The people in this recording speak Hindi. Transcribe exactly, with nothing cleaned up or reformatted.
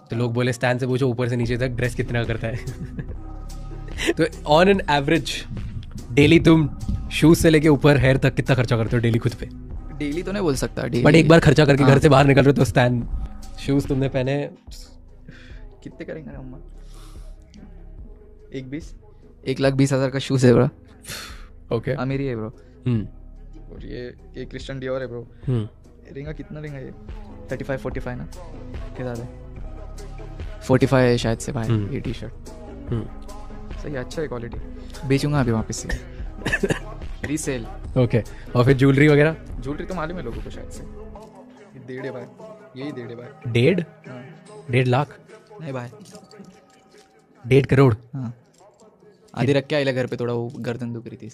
तो लोग बोले स्टैन से पूछो ऊपर से नीचे तक ड्रेस कितना करता है। तो ऑन एन एवरेज डेली तुम शूज से लेके ऊपर हेयर तक कितना खर्चा करते हो डेली खुद पे? डेली तो नहीं बोल सकता, बट एक बार खर्चा करके हाँ। घर से बाहर निकल रहे हो तो स्टैन शूज तुमने पहने कितने करेंगे अम्मा? एक बीस एक लाख बीस हजार का शूज है ब्रो। ओके अमीरी है ब्रो। हम्म और ये ये क्रिश्चियन डियोर है ब्रो। हम्म रहेगा कितना रहेगा ये? थर्टी फाइव फोर्टी फाइव ना, क्या ज़्यादा है? फोर्टी फाइव है शायद से भाई हम्म। ये टी शर्ट। हम्म सही है, अच्छा है क्वालिटी, बेचूंगा अभी वापस से रीसेल। ओके और फिर ज्वेलरी वगैरह? ज्वेलरी तो मालूम है लोगों को शायद से, ये डेढ़ है भाई, यही डेढ़ है भाई। डेढ़ हाँ डेढ़ लाख नहीं भाई, डेढ़ करोड़? हाँ आधी रख के आइला घर पे, थोड़ा वो गर्दन दुख रही थी।